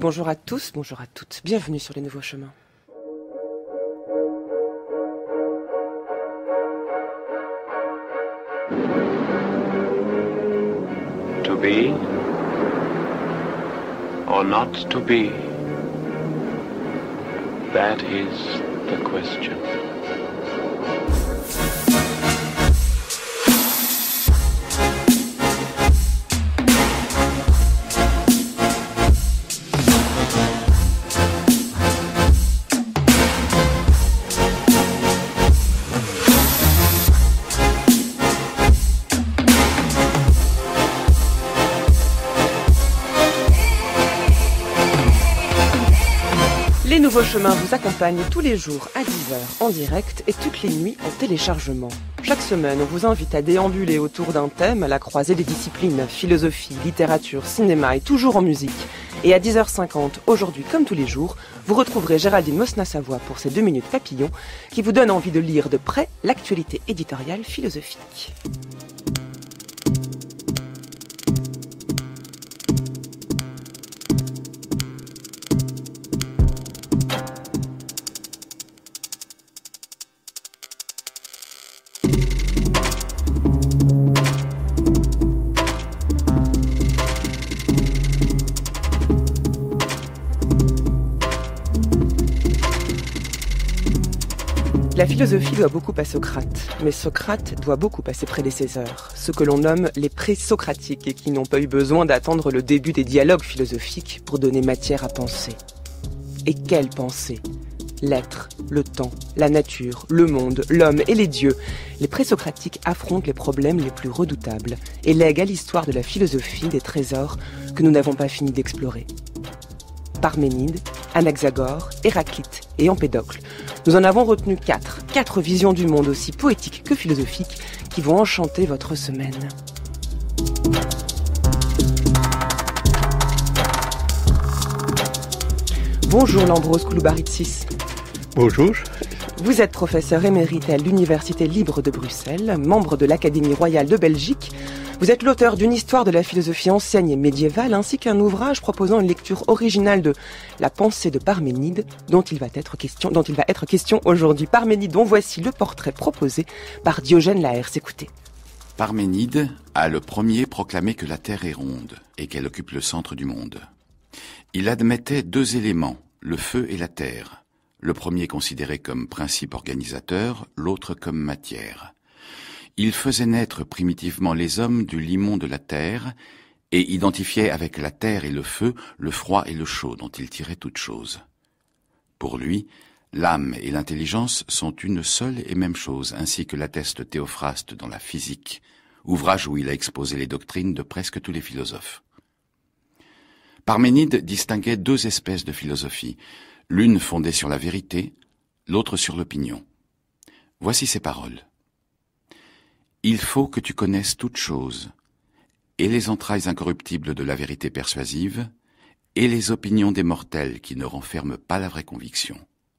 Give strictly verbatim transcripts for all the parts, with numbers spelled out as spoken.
Bonjour à tous, bonjour à toutes, bienvenue sur les nouveaux chemins. To be or not to be, that is the question. Les nouveaux chemins vous accompagnent tous les jours à dix heures en direct et toutes les nuits en téléchargement. Chaque semaine, on vous invite à déambuler autour d'un thème à la croisée des disciplines, philosophie, littérature, cinéma et toujours en musique. Et à dix heures cinquante, aujourd'hui comme tous les jours, vous retrouverez Géraldine Mosna-Savoie pour ses deux minutes papillon qui vous donnent envie de lire de près l'actualité éditoriale philosophique. La philosophie doit beaucoup à Socrate, mais Socrate doit beaucoup à ses prédécesseurs, ceux que l'on nomme les pré-socratiques et qui n'ont pas eu besoin d'attendre le début des dialogues philosophiques pour donner matière à penser. Et quelle pensée ? L'être, le temps, la nature, le monde, l'homme et les dieux. Les pré-socratiques affrontent les problèmes les plus redoutables et lèguent à l'histoire de la philosophie des trésors que nous n'avons pas fini d'explorer. Parménide, Anaxagore, Héraclite et Empédocle. Nous en avons retenu quatre, quatre visions du monde aussi poétiques que philosophiques qui vont enchanter votre semaine. Bonjour Lambros Kouloubaritsis. Bonjour. Vous êtes professeur émérite à l'Université libre de Bruxelles, membre de l'Académie royale de Belgique. Vous êtes l'auteur d'une histoire de la philosophie ancienne et médiévale, ainsi qu'un ouvrage proposant une lecture originale de La pensée de Parménide, dont il va être question, dont il va être question aujourd'hui. Parménide, dont voici le portrait proposé par Diogène Laërce. Écoutez. Parménide a le premier proclamé que la Terre est ronde et qu'elle occupe le centre du monde. Il admettait deux éléments, le feu et la terre. Le premier considéré comme principe organisateur, l'autre comme matière. Il faisait naître primitivement les hommes du limon de la terre et identifiait avec la terre et le feu le froid et le chaud dont il tirait toute chose. Pour lui, l'âme et l'intelligence sont une seule et même chose, ainsi que l'atteste Théophraste dans la Physique, ouvrage où il a exposé les doctrines de presque tous les philosophes. Parménide distinguait deux espèces de philosophie, l'une fondée sur la vérité, l'autre sur l'opinion. Voici ses paroles. Il faut que tu connaisses toutes choses, et les entrailles incorruptibles de la vérité persuasive, et les opinions des mortels qui ne renferment pas la vraie conviction.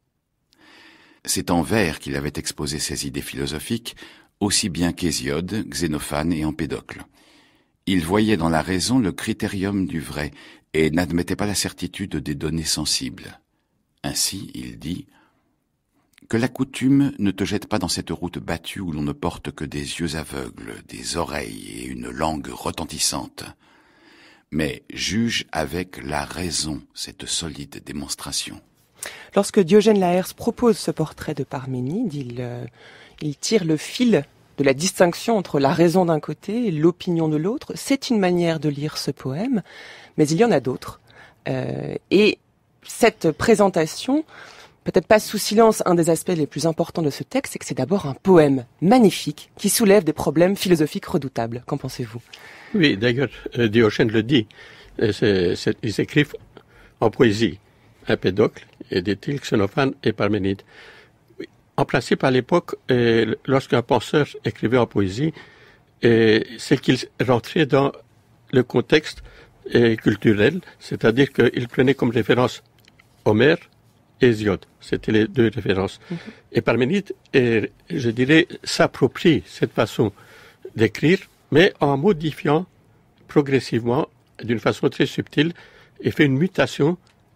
C'est en vers qu'il avait exposé ses idées philosophiques, aussi bien qu'Hésiode, Xénophane et Empédocle. Il voyait dans la raison le critérium du vrai, et n'admettait pas la certitude des données sensibles. Ainsi, il dit « Que la coutume ne te jette pas dans cette route battue où l'on ne porte que des yeux aveugles, des oreilles et une langue retentissante. Mais juge avec la raison cette solide démonstration. » Lorsque Diogène Laërce propose ce portrait de Parménide, il, euh, il tire le fil de la distinction entre la raison d'un côté et l'opinion de l'autre. C'est une manière de lire ce poème, mais il y en a d'autres. Euh, et cette présentation, peut-être pas sous silence, un des aspects les plus importants de ce texte, c'est que c'est d'abord un poème magnifique qui soulève des problèmes philosophiques redoutables. Qu'en pensez-vous ? Oui, d'ailleurs, Diogène le dit. C'est, c'est, ils écrivent en poésie. Empédocle, et dit-il, Xénophane et Parménide. En principe, à l'époque, euh, lorsqu'un penseur écrivait en poésie, euh, c'est qu'il rentrait dans le contexte euh, culturel, c'est-à-dire qu'il prenait comme référence Homère et Hésiode. C'était les deux références. Mm-hmm. Et Parménide, euh, je dirais, s'approprie cette façon d'écrire, mais en modifiant progressivement, d'une façon très subtile, et fait une mutation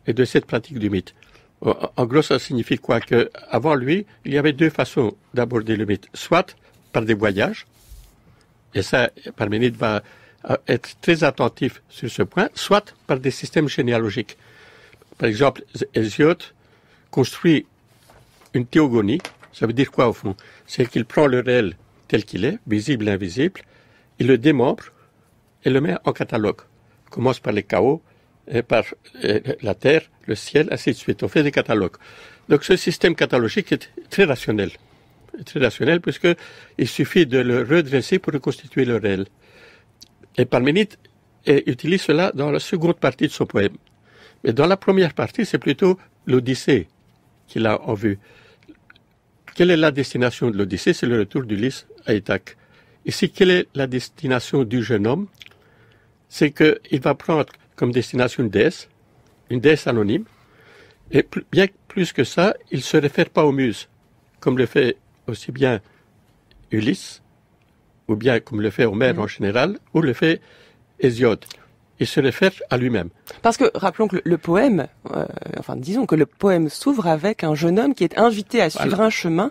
et de cette pratique du mythe. En gros, ça signifie quoi? Que avant lui, il y avait deux façons d'aborder le mythe. Soit par des voyages, et ça, Parménide va être très attentif sur ce point, soit par des systèmes généalogiques. Par exemple, Hésiode construit une théogonie. Ça veut dire quoi au fond? C'est qu'il prend le réel tel qu'il est, visible et invisible, il le démembre et le met en catalogue. Il commence par les chaos, et par euh, la terre, le ciel, ainsi de suite. On fait des catalogues. Donc ce système catalogique est très rationnel. Très rationnel puisqu'il suffit de le redresser pour reconstituer le réel. Et Parménide et, utilise cela dans la seconde partie de son poème. Mais dans la première partie, c'est plutôt l'Odyssée qu'il a en vue. Quelle est la destination de l'Odyssée? C'est le retour d'Ulysse à Ithaque. Ici, quelle est la destination du jeune homme? C'est qu'il va prendre comme destination une déesse, une déesse anonyme, et plus, bien plus que ça, il ne se réfère pas aux muses, comme le fait aussi bien Ulysse, ou bien comme le fait Homère mmh. en général, ou le fait Hésiode. Il se réfère à lui-même. Parce que, rappelons que le, le poème, euh, enfin disons que le poème s'ouvre avec un jeune homme qui est invité à suivre voilà. un chemin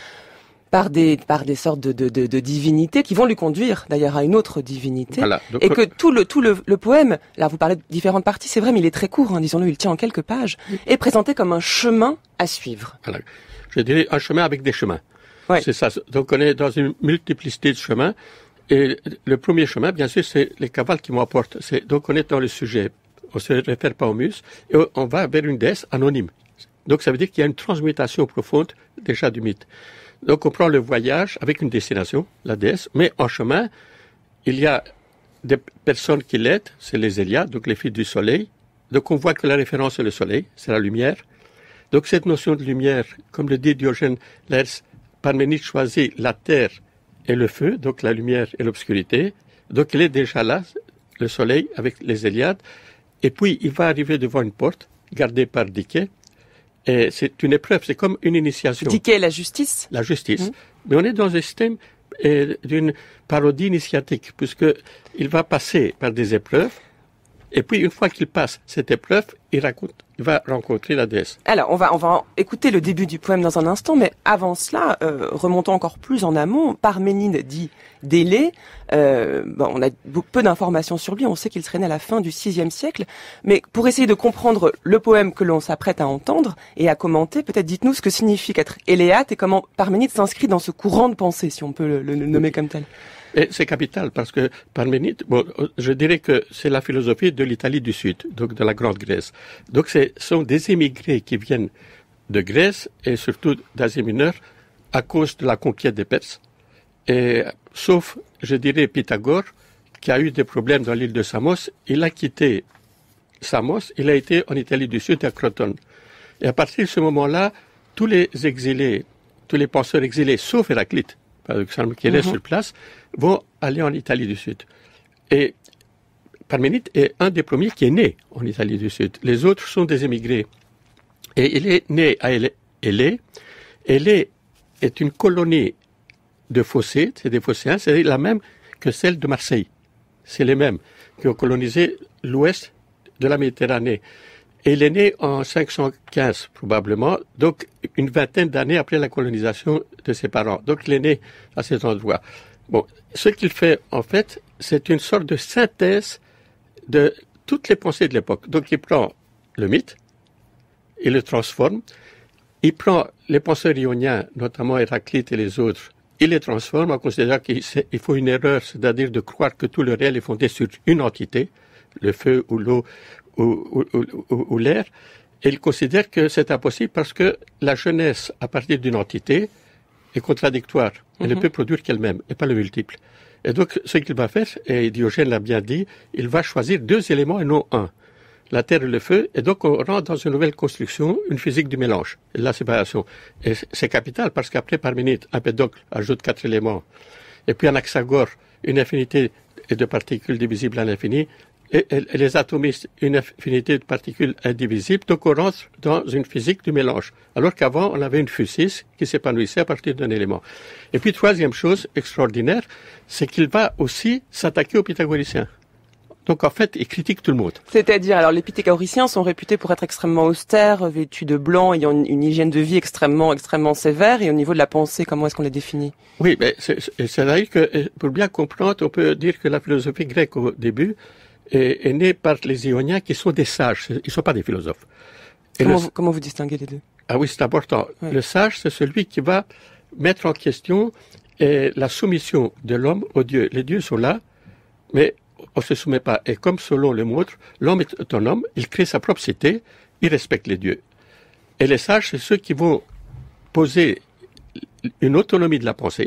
par des par des sortes de, de, de, de divinités qui vont lui conduire d'ailleurs à une autre divinité. Voilà. Donc, et que tout le tout le, le poème, là vous parlez de différentes parties, c'est vrai, mais il est très court, hein, disons-le, il tient en quelques pages, est présenté comme un chemin à suivre. Voilà. Je dirais un chemin avec des chemins. Ouais. C'est ça. Donc on est dans une multiplicité de chemins. Et le premier chemin, bien sûr, c'est les cavales qui m'emportent. C'est, donc on est dans le sujet. On ne se réfère pas aux muses. Et on va vers une déesse anonyme. Donc ça veut dire qu'il y a une transmutation profonde déjà du mythe. Donc on prend le voyage avec une destination, la déesse, mais en chemin, il y a des personnes qui l'aident, c'est les Héliades, donc les filles du soleil. Donc on voit que la référence est le soleil, c'est la lumière. Donc cette notion de lumière, comme le dit Diogène Laërce, Parménide choisit la terre et le feu, donc la lumière et l'obscurité. Donc il est déjà là, le soleil, avec les Héliades. Et puis il va arriver devant une porte, gardée par Dike. Et c'est une épreuve, c'est comme une initiation. Dike, la justice. La justice. Mmh. Mais on est dans un système euh, d'une parodie initiatique, puisqu'il va passer par des épreuves. Et puis, une fois qu'il passe cette épreuve, il, raconte, il va rencontrer la déesse. Alors, on va, on va écouter le début du poème dans un instant, mais avant cela, euh, remontons encore plus en amont. Parménide dit Délé. Euh, bon, on a peu d'informations sur lui. On sait qu'il serait né à la fin du sixième siècle. Mais pour essayer de comprendre le poème que l'on s'apprête à entendre et à commenter, peut-être dites-nous ce que signifie qu'être éléate et comment Parménide s'inscrit dans ce courant de pensée, si on peut le, le nommer comme tel. Et c'est capital parce que Parménide, bon, je dirais que c'est la philosophie de l'Italie du Sud, donc de la Grande Grèce. Donc ce sont des émigrés qui viennent de Grèce et surtout d'Asie mineure à cause de la conquête des Perses. Et sauf, je dirais, Pythagore, qui a eu des problèmes dans l'île de Samos, il a quitté Samos, il a été en Italie du Sud à Crotone. Et à partir de ce moment-là, tous les exilés, tous les penseurs exilés, sauf Héraclite, par exemple, qui est mm-hmm. sur place, vont aller en Italie du Sud. Et Parménide est un des premiers qui est né en Italie du Sud. Les autres sont des émigrés. Et il est né à Élée. Élée est une colonie de Phocées, c'est des Phocéens, c'est la même que celle de Marseille. C'est les mêmes qui ont colonisé l'ouest de la Méditerranée. Et il est né en cinq cent quinze, probablement, donc une vingtaine d'années après la colonisation de ses parents. Donc il est né à cet endroit. Bon, ce qu'il fait, en fait, c'est une sorte de synthèse de toutes les pensées de l'époque. Donc il prend le mythe, il le transforme, il prend les penseurs ioniens, notamment Héraclite et les autres, il les transforme en considérant qu'il faut une erreur, c'est-à-dire de croire que tout le réel est fondé sur une entité, le feu ou l'eau ou, ou, ou, ou l'air, et il considère que c'est impossible parce que la jeunesse, à partir d'une entité, est contradictoire. Elle mm-hmm. ne peut produire qu'elle-même, et pas le multiple. Et donc, ce qu'il va faire, et Diogène l'a bien dit, il va choisir deux éléments et non un. La terre et le feu, et donc on rentre dans une nouvelle construction, une physique du mélange, la séparation. Et c'est capital parce qu'après Parménide, Empédocle ajoute quatre éléments. Et puis Anaxagore, une infinité de particules divisibles à l'infini, et, et, et les atomistes, une infinité de particules indivisibles. Donc on rentre dans une physique du mélange. Alors qu'avant, on avait une physis qui s'épanouissait à partir d'un élément. Et puis troisième chose extraordinaire, c'est qu'il va aussi s'attaquer aux pythagoriciens. Donc en fait, il critique tout le monde. C'est-à-dire, alors les pythagoriciens sont réputés pour être extrêmement austères, vêtus de blanc, ayant une, une hygiène de vie extrêmement, extrêmement sévère. Et au niveau de la pensée, comment est-ce qu'on les définit? Oui, mais c'est, c'est, c'est-à-dire que pour bien comprendre, on peut dire que la philosophie grecque au début est, est née par les Ioniens qui sont des sages. Ils ne sont pas des philosophes. Et comment, le, vous, comment vous distinguez les deux? Ah oui, c'est important. Oui. Le sage, c'est celui qui va mettre en question eh, la soumission de l'homme aux dieux. Les dieux sont là, mais on ne se soumet pas. Et comme selon le montre, l'homme est autonome, il crée sa propre cité, il respecte les dieux. Et les sages, c'est ceux qui vont poser une autonomie de la pensée.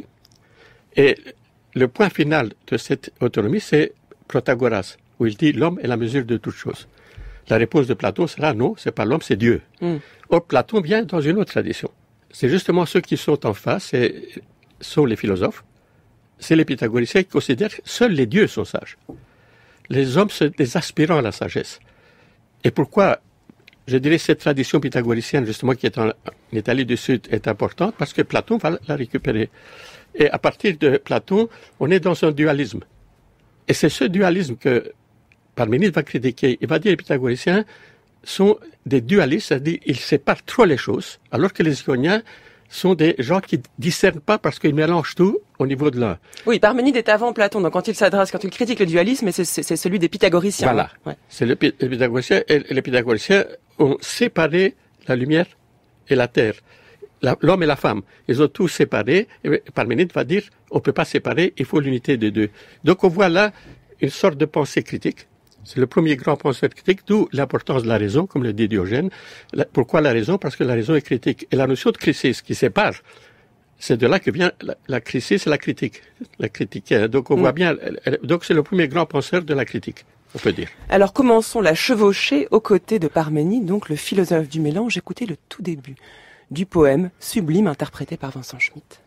Et le point final de cette autonomie, c'est Protagoras, où il dit l'homme est la mesure de toute chose. La réponse de Platon sera non, c'est pas l'homme, c'est Dieu. Mm. Or, Platon vient dans une autre tradition. C'est justement ceux qui sont en face, et sont les philosophes. C'est les pythagoriciens qui considèrent que seuls les dieux sont sages. Les hommes sont des aspirants à la sagesse. Et pourquoi, je dirais, cette tradition pythagoricienne, justement, qui est en Italie du Sud, est importante? Parce que Platon va la récupérer. Et à partir de Platon, on est dans un dualisme. Et c'est ce dualisme que Parménide va critiquer. Il va dire que les pythagoriciens sont des dualistes, c'est-à-dire qu'ils séparent trop les choses, alors que les Ioniens sont des gens qui discernent pas parce qu'ils mélangent tout au niveau de l'un. Oui, Parménide est avant Platon, donc quand il s'adresse, quand il critique le dualisme, c'est, c'est, c'est celui des pythagoriciens. Voilà, ouais. C'est le, le pythagoricien, et les pythagoriciens ont séparé la lumière et la terre, la, l'homme et la femme. Ils ont tous séparé, et Parménide va dire, on peut pas séparer, il faut l'unité des deux. Donc on voit là une sorte de pensée critique. C'est le premier grand penseur critique, d'où l'importance de la raison, comme le dit Diogène. La, pourquoi la raison? Parce que la raison est critique. Et la notion de crisis qui sépare, c'est de là que vient la, la crisis et la critique. La critique. Donc on mmh. voit bien, donc c'est le premier grand penseur de la critique, on peut dire. Alors commençons la chevauchée aux côtés de Parménide, donc le philosophe du mélange. Écoutez le tout début du poème sublime interprété par Vincent Schmitt.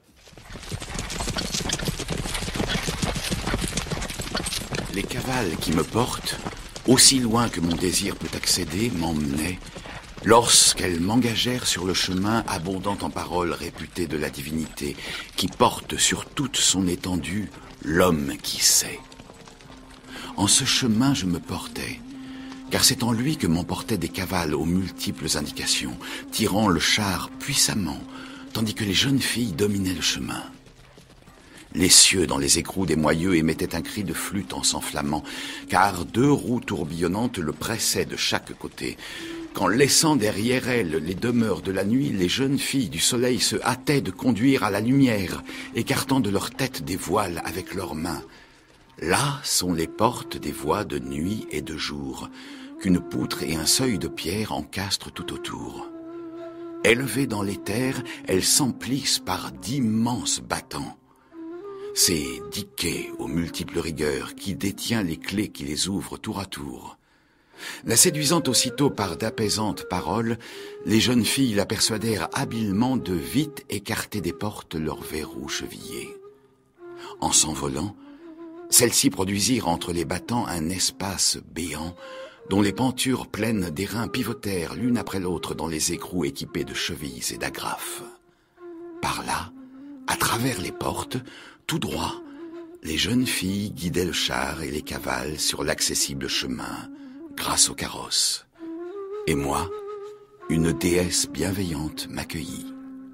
Les cavales qui me portent, aussi loin que mon désir peut accéder, m'emmenaient, lorsqu'elles m'engagèrent sur le chemin abondant en paroles réputées de la divinité, qui porte sur toute son étendue l'homme qui sait. En ce chemin je me portais, car c'est en lui que m'emportaient des cavales aux multiples indications, tirant le char puissamment, tandis que les jeunes filles dominaient le chemin. Les cieux dans les écrous des moyeux émettaient un cri de flûte en s'enflammant, car deux roues tourbillonnantes le pressaient de chaque côté. Quand laissant derrière elles les demeures de la nuit, les jeunes filles du soleil se hâtaient de conduire à la lumière, écartant de leur tête des voiles avec leurs mains. Là sont les portes des voies de nuit et de jour, qu'une poutre et un seuil de pierre encastrent tout autour. Élevées dans les terres, elles s'emplissent par d'immenses battants. C'est Diké aux multiples rigueurs qui détient les clés qui les ouvrent tour à tour. La séduisant aussitôt par d'apaisantes paroles, les jeunes filles la persuadèrent habilement de vite écarter des portes leurs verrous chevillés. En s'envolant, celles-ci produisirent entre les battants un espace béant, dont les pentures pleines d'airain pivotèrent l'une après l'autre dans les écrous équipés de chevilles et d'agrafes. Par là, à travers les portes, tout droit, les jeunes filles guidaient le char et les cavales sur l'accessible chemin, grâce au carrosse. Et moi, une déesse bienveillante m'accueillit.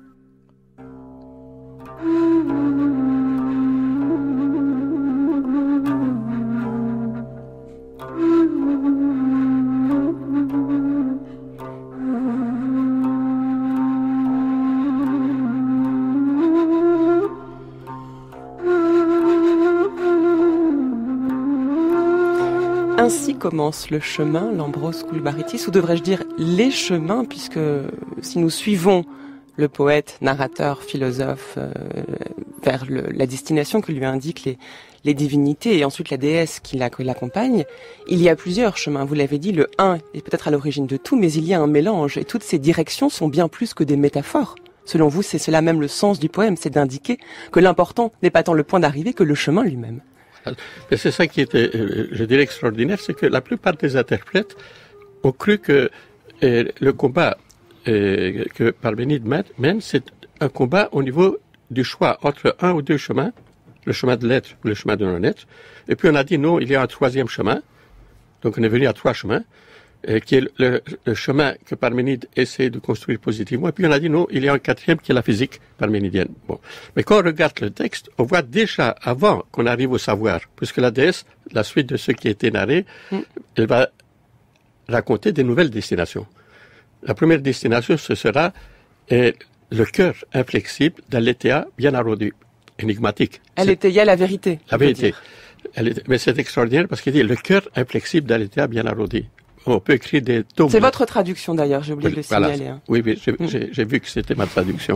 Ainsi commence le chemin, l'Ambros Koulbaritis, ou devrais-je dire les chemins, puisque si nous suivons le poète, narrateur, philosophe, euh, vers le, la destination que lui indiquent les, les divinités et ensuite la déesse qui l'accompagne, il y a plusieurs chemins. Vous l'avez dit, le un est peut-être à l'origine de tout, mais il y a un mélange et toutes ces directions sont bien plus que des métaphores. Selon vous, c'est cela même le sens du poème, c'est d'indiquer que l'important n'est pas tant le point d'arrivée que le chemin lui-même. Mais c'est ça qui était, je dirais, extraordinaire, c'est que la plupart des interprètes ont cru que euh, le combat euh, que Parménide mène, c'est un combat au niveau du choix entre un ou deux chemins, le chemin de l'être ou le chemin de non-être. Et puis on a dit non, il y a un troisième chemin. Donc on est venu à trois chemins, euh, qui est le, le, le chemin que Parménide essaie de construire positivement. Et puis on a dit non, il y a un quatrième qui est la physique parménidienne. Bon. Mais quand on regarde le texte, on voit déjà, avant qu'on arrive au savoir, puisque la déesse, la suite de ce qui a été narré, mm. elle va raconter des nouvelles destinations. La première destination, ce sera euh, le cœur inflexible d'Aletheia bien arrondi, énigmatique. Aletheia, la vérité. La vérité. Elle est, mais c'est extraordinaire parce qu'il dit le cœur inflexible d'Aletheia bien arrondi. On peut écrire des tomes. C'est votre traduction d'ailleurs, j'ai oublié oui, de le voilà. signaler. Hein. Oui, oui, j'ai, mm. j'ai, j'ai vu que c'était ma traduction.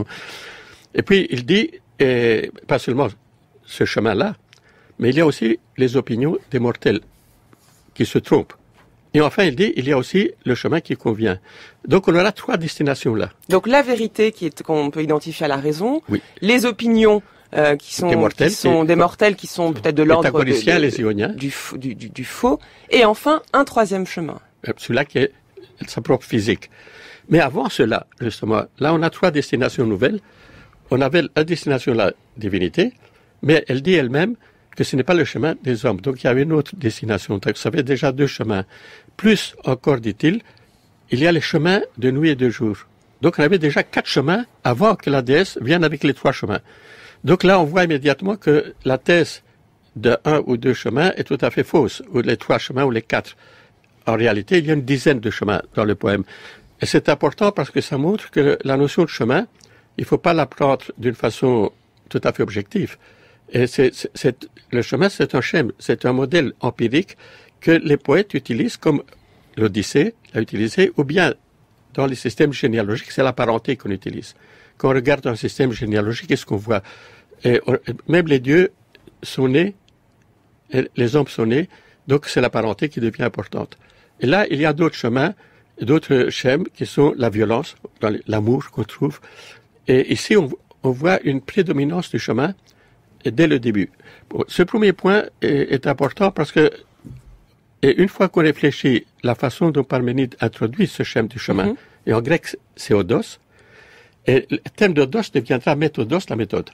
Et puis il dit, et pas seulement ce chemin-là, mais il y a aussi les opinions des mortels qui se trompent. Et enfin, il dit, il y a aussi le chemin qui convient. Donc on aura trois destinations là. Donc la vérité qui est, qu'on peut identifier à la raison, oui. les opinions Euh, qui sont, des mortels, qui, sont, des mortels qui sont peut-être de l'ordre de, de, les Ioniens. Du, du, du, du faux, et enfin un troisième chemin. Celui-là qui est sa propre physique. Mais avant cela, justement, là on a trois destinations nouvelles. On avait la destination de la divinité, mais elle dit elle-même que ce n'est pas le chemin des hommes. Donc il y avait une autre destination. Donc ça fait déjà deux chemins. Plus encore, dit-il, il y a les chemins de nuit et de jour. Donc on avait déjà quatre chemins avant que la déesse vienne avec les trois chemins. Donc là, on voit immédiatement que la thèse de un ou deux chemins est tout à fait fausse, ou les trois chemins ou les quatre. En réalité, il y a une dizaine de chemins dans le poème. Et c'est important parce que ça montre que la notion de chemin, il ne faut pas la prendre d'une façon tout à fait objective. Et c'est, c'est, c'est, le chemin, c'est un schème, c'est un modèle empirique que les poètes utilisent comme l'Odyssée l'a utilisé, ou bien dans les systèmes généalogiques, c'est la parenté qu'on utilise. Quand on regarde un système généalogique, qu'est-ce qu'on voit? Et on, même les dieux sont nés, les hommes sont nés, donc c'est la parenté qui devient importante. Et là, il y a d'autres chemins, d'autres schèmes qui sont la violence, dans l'amour qu'on trouve. Et ici, on, on voit une prédominance du chemin dès le début. Bon, ce premier point est, est important parce que, et une fois qu'on réfléchit la façon dont Parménide introduit ce schème du chemin, mm-hmm. et en grec c'est odos, et le terme d'odos deviendra méthodos, la méthode.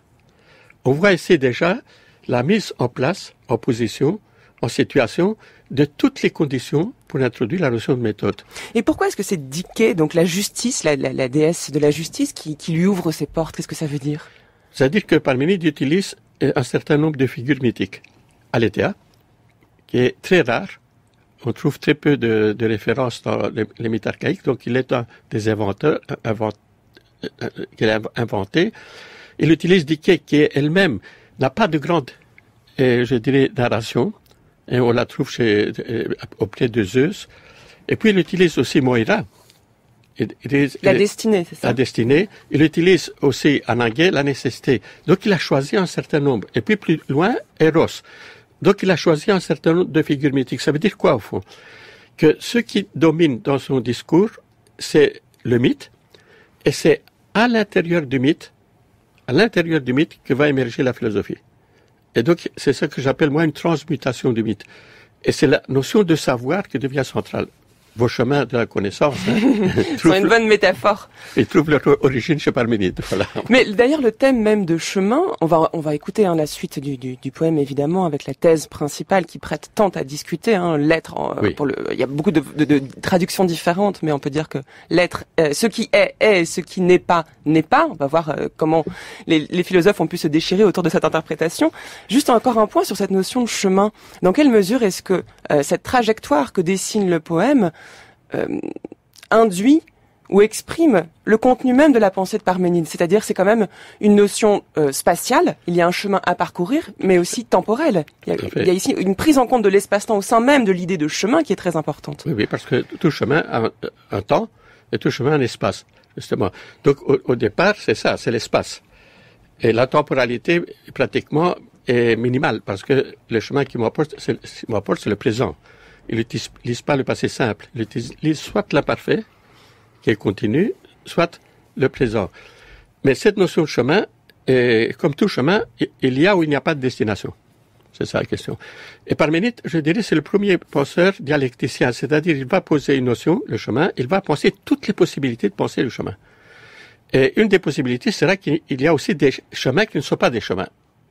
On voit ici déjà la mise en place, en position, en situation de toutes les conditions pour introduire la notion de méthode. Et pourquoi est-ce que c'est Dike, donc la justice, la, la, la déesse de la justice, qui, qui lui ouvre ses portes? Qu'est-ce que ça veut dire? C'est-à-dire que Parménide utilise un certain nombre de figures mythiques. Aletheia, qui est très rare. On trouve très peu de, de références dans les, les mythes archaïques, donc il est un des inventeurs, invent, euh, qu'il a inventé. Il utilise Dike, qui elle-même n'a pas de grande, euh, je dirais, narration, et on la trouve chez, euh, auprès de Zeus. Et puis il utilise aussi Moïra. Il, il, la destinée, c'est ça? La destinée. Il utilise aussi Ananguet, la nécessité. Donc il a choisi un certain nombre. Et puis plus loin, Eros. Donc il a choisi un certain nombre de figures mythiques. Ça veut dire quoi au fond? Que ce qui domine dans son discours, c'est le mythe, et c'est à l'intérieur du mythe, à l'intérieur du mythe que va émerger la philosophie. Et donc c'est ce que j'appelle moi une transmutation du mythe. Et c'est la notion de savoir qui devient centrale. Vos chemins de la connaissance. Hein, c'est une bonne métaphore. Ils trouvent leur origine chez Parménide. Voilà. Mais d'ailleurs, le thème même de chemin, on va on va écouter hein, la suite du, du, du poème évidemment avec la thèse principale qui prête tant à discuter. Hein, l'être, en, oui. pour le, il y a beaucoup de, de, de traductions différentes, mais on peut dire que l'être, euh, ce qui est est, et ce qui n'est pas n'est pas. On va voir euh, comment les, les philosophes ont pu se déchirer autour de cette interprétation. Juste encore un point sur cette notion de chemin. Dans quelle mesure est-ce que euh, cette trajectoire que dessine le poème Euh, induit ou exprime le contenu même de la pensée de Parménide, c'est-à-dire c'est quand même une notion euh, spatiale, il y a un chemin à parcourir, mais aussi temporel. Il y a, il y a ici une prise en compte de l'espace-temps au sein même de l'idée de chemin qui est très importante. Oui, oui, parce que tout chemin a un, un temps et tout chemin a un espace, justement. Donc au, au départ, c'est ça, c'est l'espace. Et la temporalité, pratiquement, est minimale, parce que le chemin qui m'apporte, c'est, m'apporte, c'est le présent. Il n'utilise pas le passé simple. Il utilise soit l'imparfait, qui est continu, soit le présent. Mais cette notion de chemin, est, comme tout chemin, il y a ou il n'y a pas de destination. C'est ça la question. Et Parménide, je dirais, c'est le premier penseur dialecticien. C'est-à-dire, il va poser une notion, le chemin, il va penser toutes les possibilités de penser le chemin. Et une des possibilités sera qu'il y a aussi des chemins qui ne sont pas des chemins.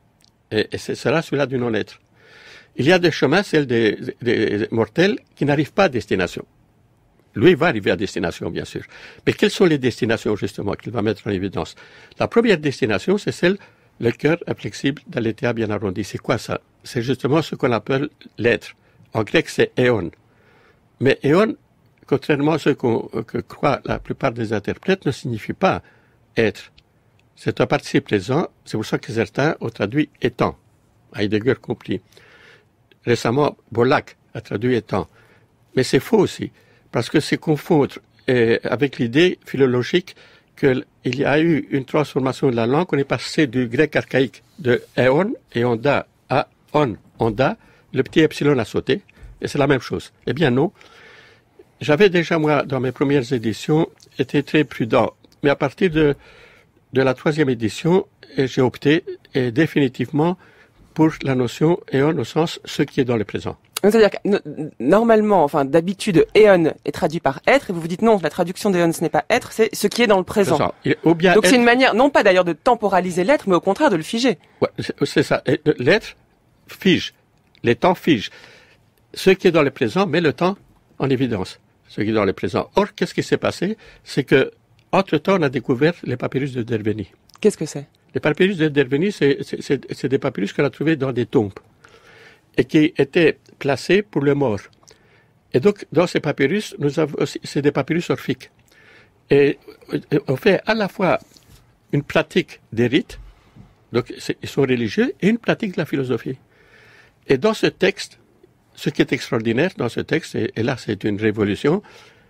et, et c'est cela celui-là du non-être. Il y a des chemins, celles des, des mortels, qui n'arrivent pas à destination. Lui va arriver à destination, bien sûr. Mais quelles sont les destinations, justement, qu'il va mettre en évidence? La première destination, c'est celle, le cœur inflexible d'Aletheia bien arrondi. C'est quoi ça? C'est justement ce qu'on appelle l'être. En grec, c'est éon. Mais éon, contrairement à ce qu'on, que croient la plupart des interprètes, ne signifie pas être. C'est un participe présent, c'est pour ça que certains ont traduit étant. Heidegger compris. Récemment, Bollack a traduit étant. Mais c'est faux aussi. Parce que c'est confondre euh, avec l'idée philologique qu'il y a eu une transformation de la langue. On est passé du grec archaïque de éon et onda à on, onda. Le petit epsilon a sauté, et c'est la même chose. Eh bien non. J'avais déjà, moi, dans mes premières éditions, été très prudent. Mais à partir de, de la troisième édition, j'ai opté et définitivement pour la notion éon au sens ce qui est dans le présent. C'est-à-dire que normalement, enfin d'habitude, éon est traduit par être, et vous vous dites non, la traduction d'éon ce n'est pas être, c'est ce qui est dans le présent. C'est ça. Et, ou bien Donc être... c'est une manière, non pas d'ailleurs de temporaliser l'être, mais au contraire de le figer. Ouais, c'est, c'est ça. Et l'être fige, les temps figent. Ce qui est dans le présent met le temps en évidence. Ce qui est dans le présent. Or, qu'est-ce qui s'est passé? C'est que entre-temps, on a découvert les papyrus de Derveni. Qu'est-ce que c'est? Les papyrus de Derveni, c'est, c'est, c'est, c'est des papyrus qu'on a trouvés dans des tombes et qui étaient placés pour le mort. Et donc, dans ces papyrus, nous avons aussi, c'est des papyrus orphiques. Et on fait à la fois une pratique des rites, donc ils sont religieux, et une pratique de la philosophie. Et dans ce texte, ce qui est extraordinaire dans ce texte, et, et là c'est une révolution,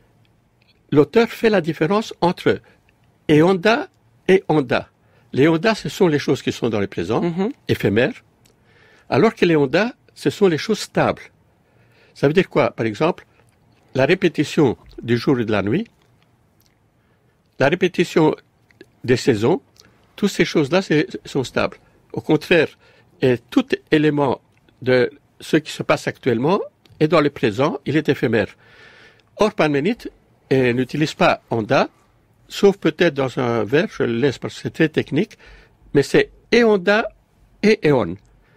l'auteur fait la différence entre éonda et onda. Les onda, ce sont les choses qui sont dans le présent, mm-hmm. éphémères, alors que les onda, ce sont les choses stables. Ça veut dire quoi? Par exemple, la répétition du jour et de la nuit, la répétition des saisons, toutes ces choses-là c'est, sont stables. Au contraire, et tout élément de ce qui se passe actuellement est dans le présent, il est éphémère. Or, Parménide eh, n'utilise pas onda, sauf peut-être dans un verbe, je le laisse parce que c'est très technique, mais c'est éonda et éon.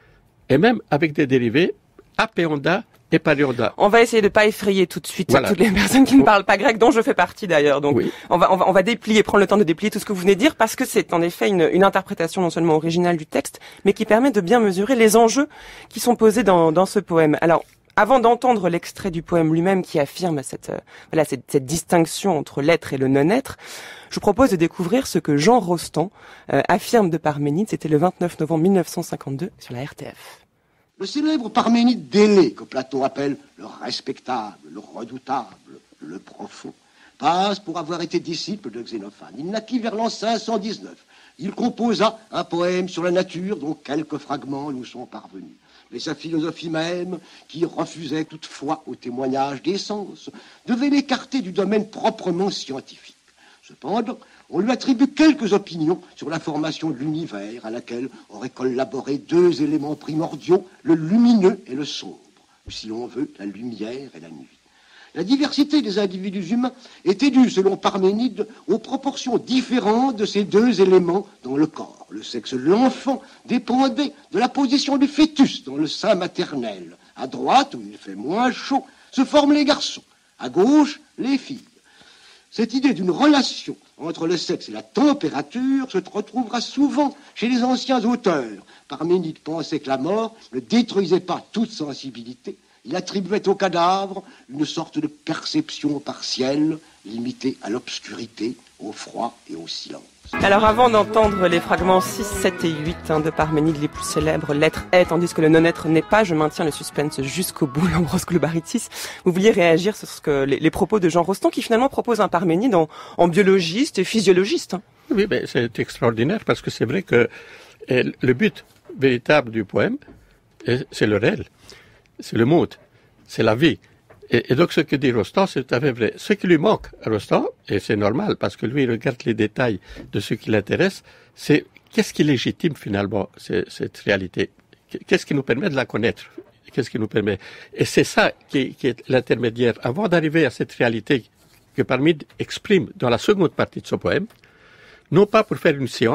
Et même avec des dérivés, apéonda et paléonda. On va essayer de pas effrayer tout de suite voilà. toutes les personnes qui ne parlent pas grec, dont je fais partie d'ailleurs. Donc, oui. on va, on va, on va déplier, prendre le temps de déplier tout ce que vous venez de dire, parce que c'est en effet une, une interprétation non seulement originale du texte, mais qui permet de bien mesurer les enjeux qui sont posés dans, dans ce poème. Alors, avant d'entendre l'extrait du poème lui-même qui affirme cette, euh, voilà, cette, cette distinction entre l'être et le non-être, je vous propose de découvrir ce que Jean Rostand euh, affirme de Parménide. C'était le vingt-neuf novembre mille neuf cent cinquante-deux sur la R T F. Le célèbre Parménide d'aîné, que Platon appelle le respectable, le redoutable, le profond, passe pour avoir été disciple de Xénophane. Il naquit vers l'an cinq cent dix-neuf. Il composa un poème sur la nature dont quelques fragments nous sont parvenus. Mais sa philosophie même, qui refusait toutefois au témoignage des sens, devait l'écarter du domaine proprement scientifique. Cependant, on lui attribue quelques opinions sur la formation de l'univers, à laquelle auraient collaboré deux éléments primordiaux, le lumineux et le sombre, ou si l'on veut, la lumière et la nuit. La diversité des individus humains était due, selon Parménide, aux proportions différentes de ces deux éléments dans le corps. Le sexe de l'enfant dépendait de la position du fœtus dans le sein maternel. À droite, où il fait moins chaud, se forment les garçons. À gauche, les filles. Cette idée d'une relation entre le sexe et la température se retrouvera souvent chez les anciens auteurs. Parménide pensait que la mort ne détruisait pas toute sensibilité. Il attribuait au cadavre une sorte de perception partielle, limitée à l'obscurité, au froid et au silence. Alors avant d'entendre les fragments six, sept et huit hein, de Parménide les plus célèbres, l'être est, tandis que le non-être n'est pas, je maintiens le suspense jusqu'au bout, Lambros Globaritis. Vous vouliez réagir sur ce que, les, les propos de Jean Rostand, qui finalement propose un Parménide en, en biologiste et physiologiste. Hein. Oui, mais c'est extraordinaire parce que c'est vrai que euh, le but véritable du poème, c'est le réel. C'est le monde, c'est la vie. Et, et donc ce que dit Rostand, c'est tout à fait vrai. Ce qui lui manque à Rostand, et c'est normal parce que lui il regarde les détails de ce qui l'intéresse, c'est qu'est-ce qui légitime finalement c'est, cette réalité? Qu'est-ce qui nous permet de la connaître? Qu'est-ce qui nous permet? Et c'est ça qui, qui est l'intermédiaire. Avant d'arriver à cette réalité que Parménide exprime dans la seconde partie de ce poème, non pas pour faire une science,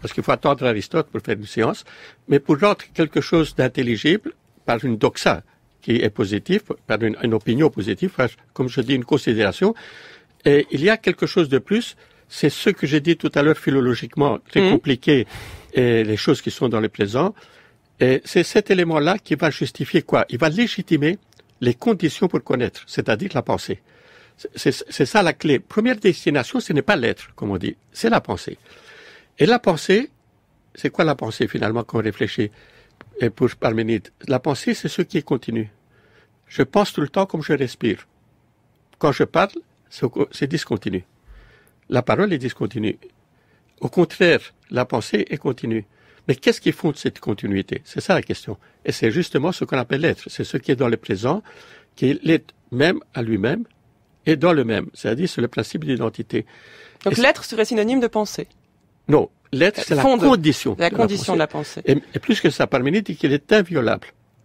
parce qu'il faut attendre Aristote pour faire une science, mais pour rendre quelque chose d'intelligible par une doxa qui est positive, par une, une opinion positive, comme je dis, une considération. Et il y a quelque chose de plus, c'est ce que j'ai dit tout à l'heure philologiquement, très mmh. compliqué, et les choses qui sont dans le présent. Et c'est cet élément-là qui va justifier quoi? Il va légitimer les conditions pour connaître, c'est-à-dire la pensée. C'est, c'est ça la clé. Première destination, ce n'est pas l'être, comme on dit, c'est la pensée. Et la pensée, c'est quoi la pensée finalement quand on réfléchit? Et pour Parménide, la pensée, c'est ce qui est continu. Je pense tout le temps comme je respire. Quand je parle, c'est, c'est discontinu. La parole est discontinue. Au contraire, la pensée est continue. Mais qu'est-ce qui fonde cette continuité? C'est ça la question. Et c'est justement ce qu'on appelle l'être. C'est ce qui est dans le présent, qui est même à lui-même et dans le même. C'est-à-dire, c'est le principe d'identité. Donc et l'être serait synonyme de pensée? Non. L'être, c'est la condition. La condition de la pensée. Et, et plus que ça, Parménide dit qu'il est inviolable.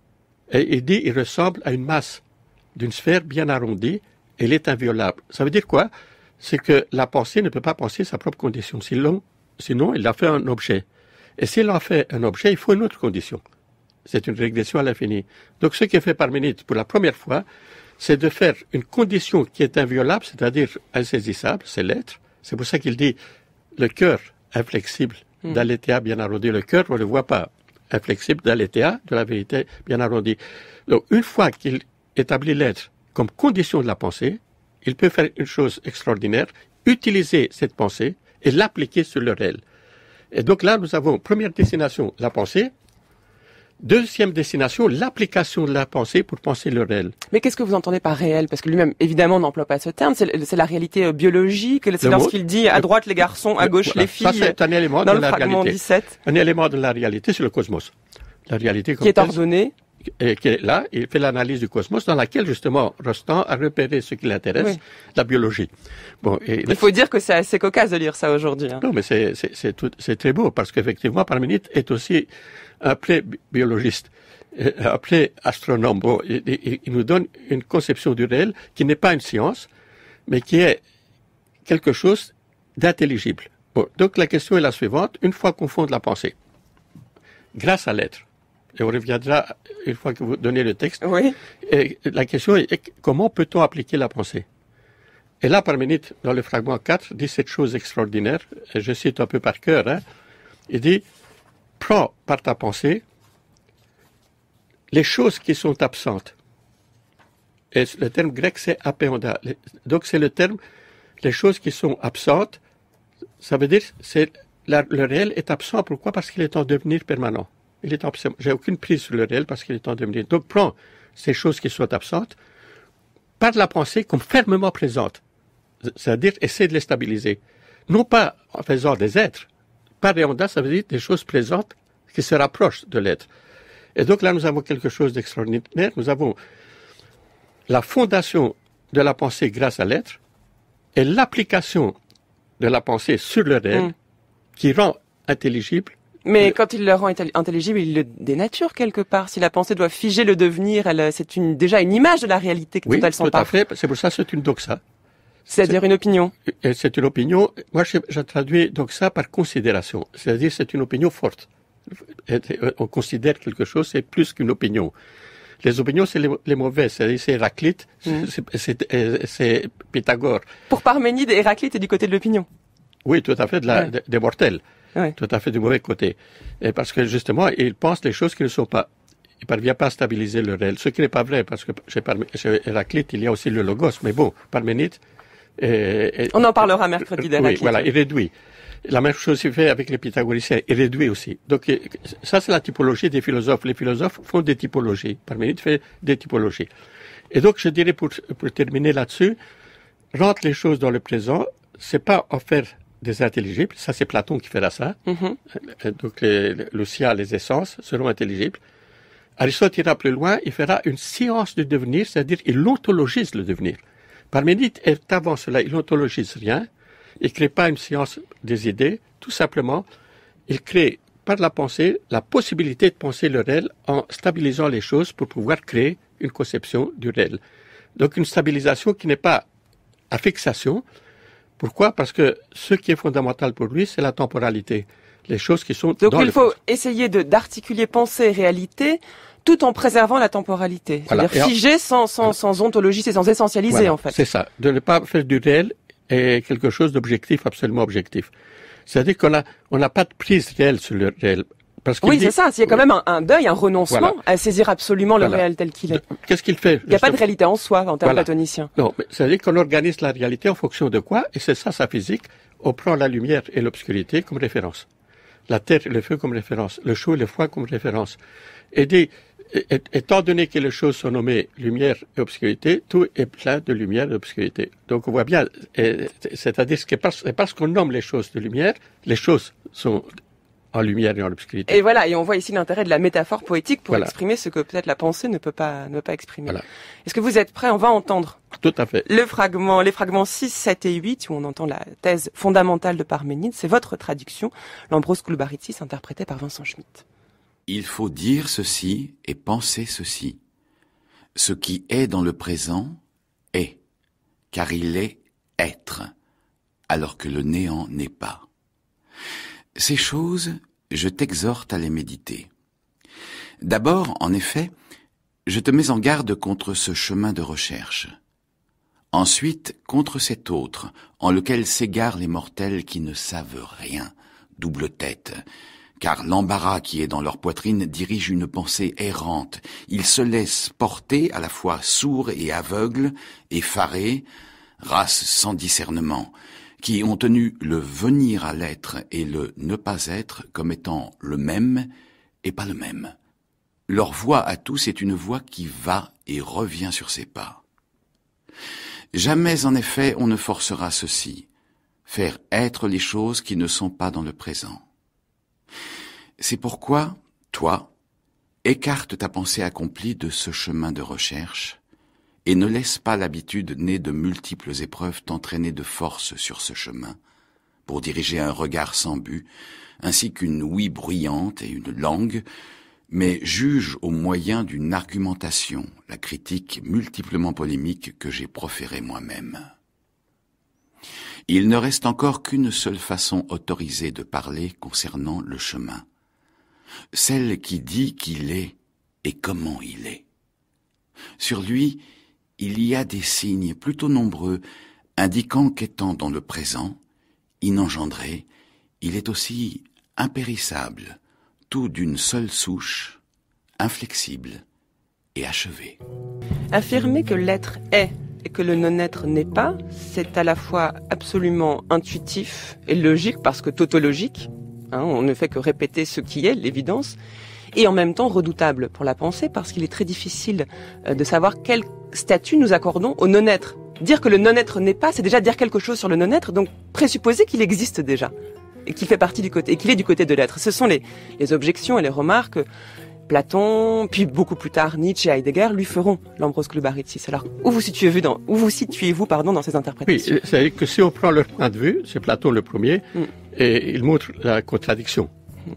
Et il dit, il ressemble à une masse d'une sphère bien arrondie, et il est inviolable. Ça veut dire quoi? C'est que la pensée ne peut pas penser sa propre condition. Sinon, sinon, il a fait un objet. Et s'il en fait un objet, il faut une autre condition. C'est une régression à l'infini. Donc, ce qui est fait Parménide pour la première fois, c'est de faire une condition qui est inviolable, c'est-à-dire insaisissable, c'est l'être. C'est pour ça qu'il dit, le cœur inflexible mmh. d'Aletheia bien arrondi. Le cœur, on ne le voit pas. Inflexible d'Aletheia, de la vérité bien arrondie. Donc, une fois qu'il établit l'être comme condition de la pensée, il peut faire une chose extraordinaire, utiliser cette pensée et l'appliquer sur le réel. Et donc là, nous avons première destination, la pensée. Deuxième destination, l'application de la pensée pour penser le réel. Mais qu'est-ce que vous entendez par réel? Parce que lui-même, évidemment, n'emploie pas ce terme. C'est, c'est la réalité biologique. C'est le lorsqu'il mot, dit à droite les garçons, à gauche voilà, les filles. Ça, c'est un élément dans de le la fragment réalité. dix-sept. Un élément de la réalité, c'est le cosmos. La réalité comme qui est telle, ordonnée. Et qui est là, il fait l'analyse du cosmos dans laquelle, justement, Rostand a repéré ce qui l'intéresse, oui. la biologie. Bon, et il faut dire que c'est assez cocasse de lire ça aujourd'hui. Hein. Non, mais c'est, c'est, c'est, tout, c'est très beau, parce qu'effectivement, Parménide est aussi un pré-biologiste, un pré-astronome. Bon, il, il, il nous donne une conception du réel qui n'est pas une science, mais qui est quelque chose d'intelligible. Bon, donc la question est la suivante, une fois qu'on fonde la pensée, grâce à l'être, et on reviendra une fois que vous donnez le texte. Oui. Et la question est comment peut-on appliquer la pensée? Et là, Parménide, dans le fragment quatre, dit cette chose extraordinaire, et je cite un peu par cœur, hein, il dit, prends par ta pensée les choses qui sont absentes. Et le terme grec, c'est apéonda. Donc, c'est le terme, les choses qui sont absentes, ça veut dire, c'est la, le réel est absent. Pourquoi? Parce qu'il est en devenir permanent. Il est absent. J'ai aucune prise sur le réel parce qu'il est en devenir. Donc, prends ces choses qui sont absentes par la pensée comme fermement présentes. C'est-à-dire, essaie de les stabiliser. Non pas en faisant des êtres. Paréonda, ça veut dire des choses présentes qui se rapprochent de l'être. Et donc là, nous avons quelque chose d'extraordinaire. Nous avons la fondation de la pensée grâce à l'être et l'application de la pensée sur le réel mmh. qui rend intelligible. Mais quand il le rend intelligible, il le dénature quelque part. Si la pensée doit figer le devenir, elle, c'est une, déjà une image de la réalité dont oui, elle s'empare. Oui, tout à fait. C'est pour ça que c'est une doxa. C'est-à-dire c'est, une opinion. C'est une opinion. Moi, je, je traduis doxa par considération. C'est-à-dire c'est une opinion forte. On considère quelque chose, c'est plus qu'une opinion. Les opinions, c'est les, les mauvaises. C'est-à-dire c'est Héraclite, mmh. c'est, c'est, c'est Pythagore. Pour Parménide, Héraclite est du côté de l'opinion. Oui, tout à fait, de la, ouais. de, des mortels. Ouais. Tout à fait du mauvais côté. Et parce que justement, il pense les choses qui ne sont pas. Il ne parvient pas à stabiliser le réel. Ce qui n'est pas vrai, parce que chez, Parm... chez Héraclite, il y a aussi le logos. Mais bon, Parménide... Et, et, on en parlera mercredi d'Héraclite. Oui, voilà, il réduit. La même chose il fait avec les pythagoriciens. Il réduit aussi. Donc, ça, c'est la typologie des philosophes. Les philosophes font des typologies. Parménide fait des typologies. Et donc, je dirais, pour, pour terminer là-dessus, rentre les choses dans le présent. C'est pas en faire des intelligibles, ça c'est Platon qui fera ça. Mm-hmm. Donc les, Lucia, les essences seront intelligibles. Aristote ira plus loin, il fera une science du devenir, c'est-à-dire il ontologise le devenir. Parménide est avant cela, il ontologise rien, il ne crée pas une science des idées, tout simplement, il crée par la pensée la possibilité de penser le réel en stabilisant les choses pour pouvoir créer une conception du réel. Donc une stabilisation qui n'est pas à fixation. Pourquoi? Parce que ce qui est fondamental pour lui, c'est la temporalité. les choses qui sont Donc dans il le faut présent. essayer de, d'articuler pensée et réalité tout en préservant la temporalité. Voilà. C'est-à-dire figer sans, sans, sans ontologie, c'est sans essentialiser Voilà, en fait. c'est ça, de ne pas faire du réel et quelque chose d'objectif, absolument objectif. C'est-à-dire qu'on a, on n'a pas de prise réelle sur le réel. Parce qu'il Oui, dit- c'est ça. Il y a quand même un, un deuil, un renoncement Voilà. à saisir absolument le Voilà. réel tel qu'il est. Qu'est-ce qu'il fait? Il n'y a pas de réalité en soi en termes Voilà. platoniciens. Non, mais c'est-à-dire qu'on organise la réalité en fonction de quoi? Et c'est ça sa physique. On prend la lumière et l'obscurité comme référence. La terre et le feu comme référence. Le chaud et le froid comme référence. Et dit, et- et- étant donné que les choses sont nommées lumière et obscurité, tout est plein de lumière et d'obscurité. Donc on voit bien, et- c'est-à-dire que parce, c'est parce qu'on nomme les choses de lumière, les choses sont en lumière et en obscurité. Et voilà, et on voit ici l'intérêt de la métaphore poétique pour Voilà. exprimer ce que peut-être la pensée ne peut pas, ne peut pas exprimer. Voilà. Est-ce que vous êtes prêts? On va entendre Tout à fait. le fragment, les fragments six, sept et huit, où on entend la thèse fondamentale de Parménide. C'est votre traduction, l'Ambros Gloubaritis, interprété par Vincent Schmitt. Il faut dire ceci et penser ceci. Ce qui est dans le présent est, car il est être, alors que le néant n'est pas. Ces choses, je t'exhorte à les méditer. D'abord, en effet, je te mets en garde contre ce chemin de recherche. Ensuite, contre cet autre, en lequel s'égarent les mortels qui ne savent rien, double tête, car l'embarras qui est dans leur poitrine dirige une pensée errante. Ils se laissent porter à la fois sourds et aveugles, effarés, race sans discernement, qui ont tenu le venir à l'être et le ne pas être comme étant le même et pas le même. Leur voix à tous est une voix qui va et revient sur ses pas. Jamais en effet on ne forcera ceci, faire être les choses qui ne sont pas dans le présent. C'est pourquoi, toi, écarte ta pensée accomplie de ce chemin de recherche et ne laisse pas l'habitude née de multiples épreuves t'entraîner de force sur ce chemin, pour diriger un regard sans but, ainsi qu'une ouïe bruyante et une langue, mais juge au moyen d'une argumentation, la critique multiplement polémique que j'ai proférée moi-même. Il ne reste encore qu'une seule façon autorisée de parler concernant le chemin, celle qui dit qu'il est et comment il est. Sur lui, il y a des signes plutôt nombreux indiquant qu'étant dans le présent, inengendré, il est aussi impérissable, tout d'une seule souche, inflexible et achevé. Affirmer que l'être est et que le non-être n'est pas, c'est à la fois absolument intuitif et logique, parce que tautologique, hein, on ne fait que répéter ce qui est, l'évidence, et en même temps redoutable pour la pensée, parce qu'il est très difficile de savoir quel statut nous accordons au non-être. Dire que le non-être n'est pas, c'est déjà dire quelque chose sur le non-être, donc présupposer qu'il existe déjà, et qu'il fait partie du côté, et qu'il est du côté de l'être. Ce sont les, les objections et les remarques que Platon, puis beaucoup plus tard Nietzsche et Heidegger lui feront, l'Ambros Gloubaritis. Alors, où vous situez-vous dans, où vous situez-vous, pardon, dans ces Oui, interprétations? c'est-à-dire que si on prend leur point de vue, c'est Platon le premier, Mm. et il montre la contradiction.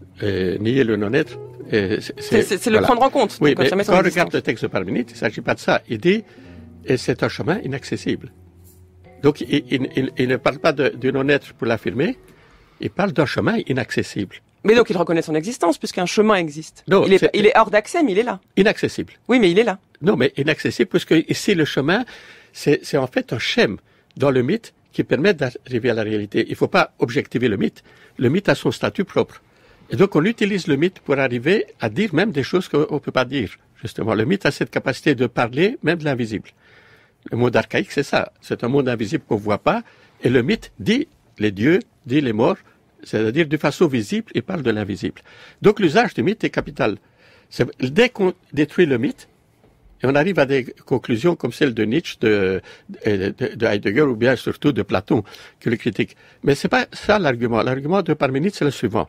Et nier le non-être, et c'est, C'est, c'est, c'est le voilà. prendre en compte. Oui, donc, mais affirmer son quand on existence. regarde le texte de Parménide, il ne s'agit pas de ça. Il dit, et c'est un chemin inaccessible. Donc, il, il, il, il ne parle pas de, du non-être pour l'affirmer, il parle d'un chemin inaccessible. Mais donc il reconnaît son existence, puisqu'un chemin existe. Non, il, est, c'est- il est hors d'accès, mais il est là. Inaccessible. Oui, mais il est là. Non, mais inaccessible, parce que ici, le chemin, c'est, c'est en fait un schème dans le mythe qui permet d'arriver à la réalité. Il ne faut pas objectiver le mythe. Le mythe a son statut propre. Et donc, on utilise le mythe pour arriver à dire même des choses qu'on ne peut pas dire, justement. Le mythe a cette capacité de parler même de l'invisible. Le monde archaïque, c'est ça. C'est un monde invisible qu'on ne voit pas. Et le mythe dit les dieux, dit les morts, c'est-à-dire de façon visible, il parle de l'invisible. Donc, l'usage du mythe est capital. C'est, dès qu'on détruit le mythe, et on arrive à des conclusions comme celle de Nietzsche, de, de, de Heidegger ou bien surtout de Platon, qui le critique. Mais c'est pas ça l'argument. L'argument de Parménide, c'est le suivant.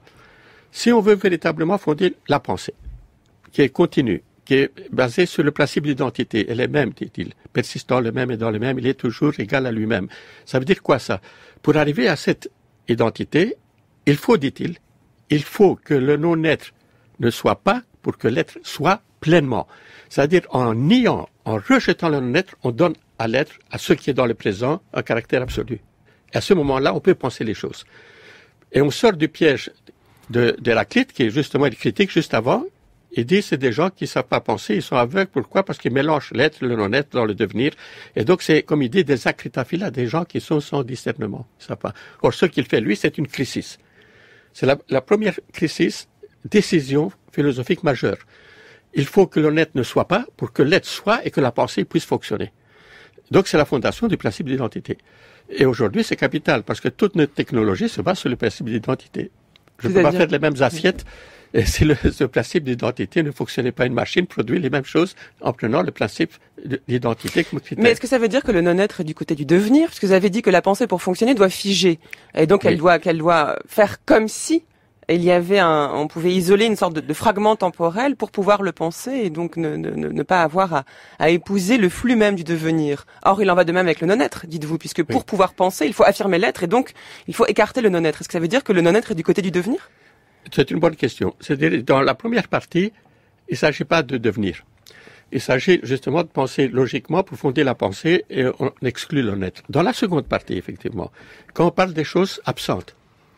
Si on veut véritablement fonder la pensée, qui est continue, qui est basée sur le principe d'identité, elle est même, dit-il, persistant le même et dans le même, il est toujours égal à lui-même. Ça veut dire quoi ça? Pour arriver à cette identité, il faut, dit-il, il faut que le non-être ne soit pas pour que l'être soit pleinement. C'est-à-dire en niant, en rejetant le non-être, on donne à l'être, à ce qui est dans le présent, un caractère absolu. Et à ce moment-là, on peut penser les choses. Et on sort du piège de d'Héraclite, qui est justement une critique juste avant. Il dit c'est des gens qui savent pas penser, ils sont aveugles. Pourquoi? Parce qu'ils mélangent l'être, le non-être dans le devenir. Et donc c'est, comme il dit, des akritaphila, des gens qui sont sans discernement. Ils savent pas. Or, ce qu'il fait, lui, c'est une crisis. C'est la, la première crisis, décision philosophique majeure. Il faut que le net ne soit pas pour que l'être soit et que la pensée puisse fonctionner. Donc c'est la fondation du principe d'identité. Et aujourd'hui, c'est capital parce que toute notre technologie se base sur le principe d'identité. Je ne peux pas faire les mêmes assiettes et si le, ce principe d'identité ne fonctionnait pas, une machine produit les mêmes choses en prenant le principe d'identité comme critère. Mais est-ce que ça veut dire que le non-être est du côté du devenir? Parce que vous avez dit que la pensée, pour fonctionner, doit figer. Et donc, oui. elle doit, qu'elle doit faire comme si il y avait un, on pouvait isoler une sorte de, de fragment temporel pour pouvoir le penser et donc ne, ne, ne pas avoir à, à épouser le flux même du devenir. Or, il en va de même avec le non-être, dites-vous, puisque pour oui. pouvoir penser, il faut affirmer l'être et donc il faut écarter le non-être. Est-ce que ça veut dire que le non-être est du côté du devenir? C'est une bonne question. C'est-à-dire, dans la première partie, il ne s'agit pas de devenir. Il s'agit justement de penser logiquement pour fonder la pensée et on exclut le non-être. Dans la seconde partie, effectivement, quand on parle des choses absentes,